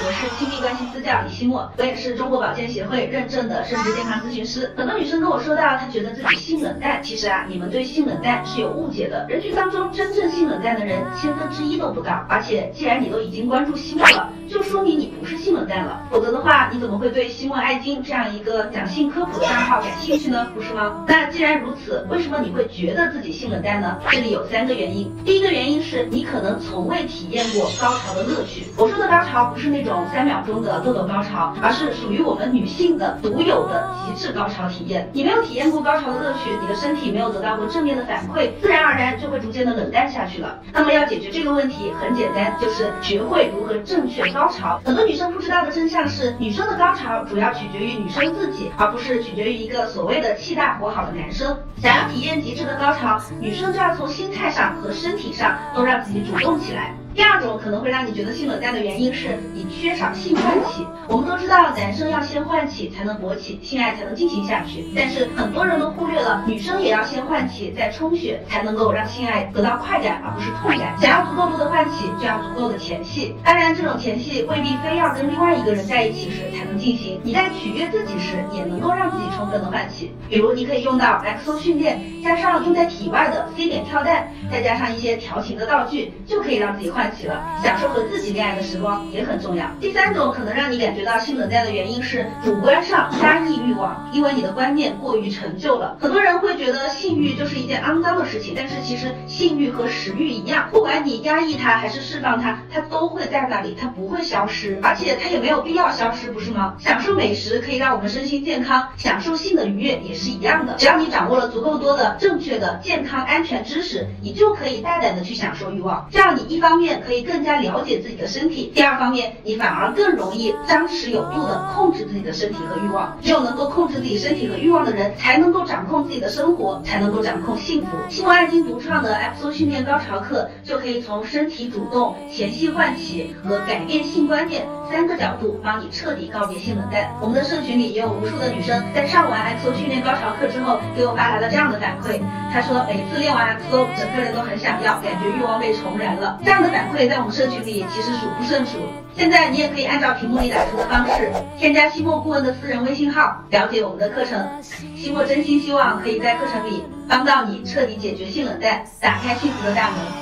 我是亲密关系私教李希墨，我也是中国保健协会认证的生殖健康咨询师。很多女生跟我说到，她觉得自己性冷淡。其实啊，你们对性冷淡是有误解的。人群当中真正性冷淡的人1/1000都不到。而且，既然你都已经关注希墨了，就说明你不是性冷淡了。否则的话，你怎么会对希墨爱经这样一个讲性科普的账号感兴趣呢？不是吗？那既然如此，为什么你会觉得自己性冷淡呢？这里有3个原因。第一个原因是你可能从未体验过高潮的乐趣。我说的高潮不是那种3秒钟的豆豆高潮，而是属于我们女性的独有的极致高潮体验。你没有体验过高潮的乐趣，你的身体没有得到过正面的反馈，自然而然就会逐渐的冷淡下去了。那么要解决这个问题很简单，就是学会如何正确高潮。很多女生不知道的真相是，女生的高潮主要取决于女生自己，而不是取决于一个所谓的气大活好的男生。想要体验极致的高潮，女生就要从心态上和身体上都让自己主动起来。第二种可能会让你觉得性冷淡的原因是你缺少性唤起。我们都知道，男生要先唤起才能勃起，性爱才能进行下去。但是很多人都忽略了，女生也要先唤起再充血，才能够让性爱得到快感而不是痛感。想要足够多的唤起，就要足够的前戏。当然，这种前戏未必非要跟另外一个人在一起时才能进行。你在取悦自己时，也能够让自己充分的唤起。比如，你可以用到 XO 训练，加上用在体外的 C 点跳蛋，再加上一些调情的道具，就可以让自己唤起了。享受和自己恋爱的时光也很重要。第3种可能让你感觉到性冷淡的原因是主观上压抑欲望，因为你的观念过于陈旧了。很多人会觉得性欲就是一件肮脏的事情，但是其实性欲和食欲一样，不管你压抑它还是释放它，它都会在那里，它不会消失，而且它也没有必要消失，不是吗？享受美食可以让我们身心健康，享受性的愉悦也是一样的。只要你掌握了足够多的正确的健康安全知识，你就可以大胆的去享受欲望。这样你一方面可以更加了解自己的身体，第二方面你反而更容易张弛有度的控制自己的身体和欲望。只有能够控制自己身体和欲望的人，才能够掌控自己的生活，才能够掌控幸福。希墨爱经独创的 XO 训练高潮课，就可以从身体主动、前戏唤起和改变性观念3个角度，帮你彻底告别性冷淡。我们的社群里也有无数的女生在上完 XO 训练高潮课之后，给我发来了这样的反馈。她说每次练完 XO，整个人都很想要，感觉欲望被重燃了。这样的反馈在我们社群里其实数不胜数。现在你也可以按照屏幕里打出的方式，添加希墨顾问的私人微信号，了解我们的课程。希墨真心希望可以在课程里帮到你彻底解决性冷淡，打开幸福的大门。